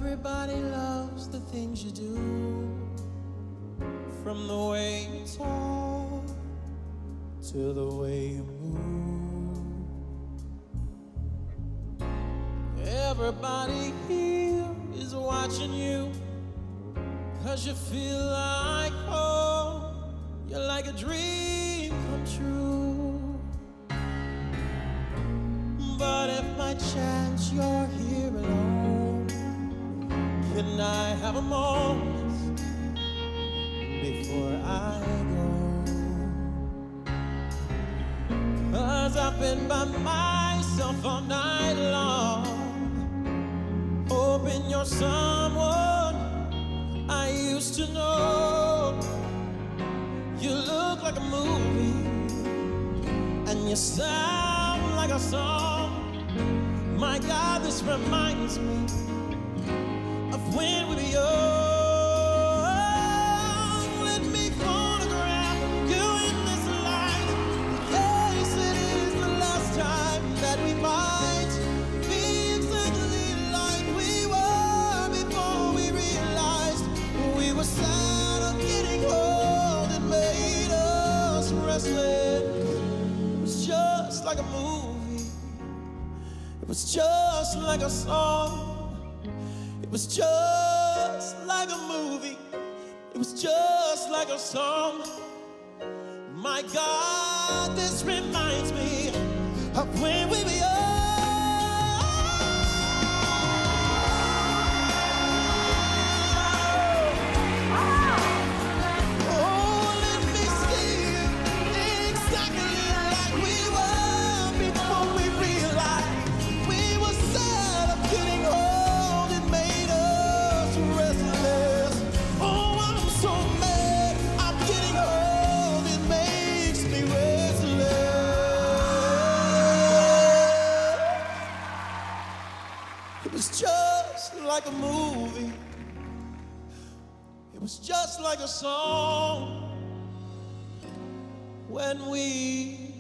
Everybody loves the things you do, from the way you talk to the way you move. Everybody here is watching you, 'cause you feel like home. You're like a dream come true. But if by chance you're here alone, can I have a moment before I go? 'Cause I've been by myself all night long, hoping you're someone I used to know. You look like a movie, and you sound like a song. My God, this reminds me of when we were young. Let me photograph you in this light, in case it is the last time that we might be exactly like we were before we realized we were sad of getting old. It made us restless. It was just like a movie. It was just like a song. It was just like a movie. It was just like a song. My God, this reminds me of when we were young. Oh, let me see you exactly like we were before we realized we were sad of getting old. It made us restless. Oh, I'm so mad I'm getting old. It makes me restless. It was just like a movie. It was just like a song when we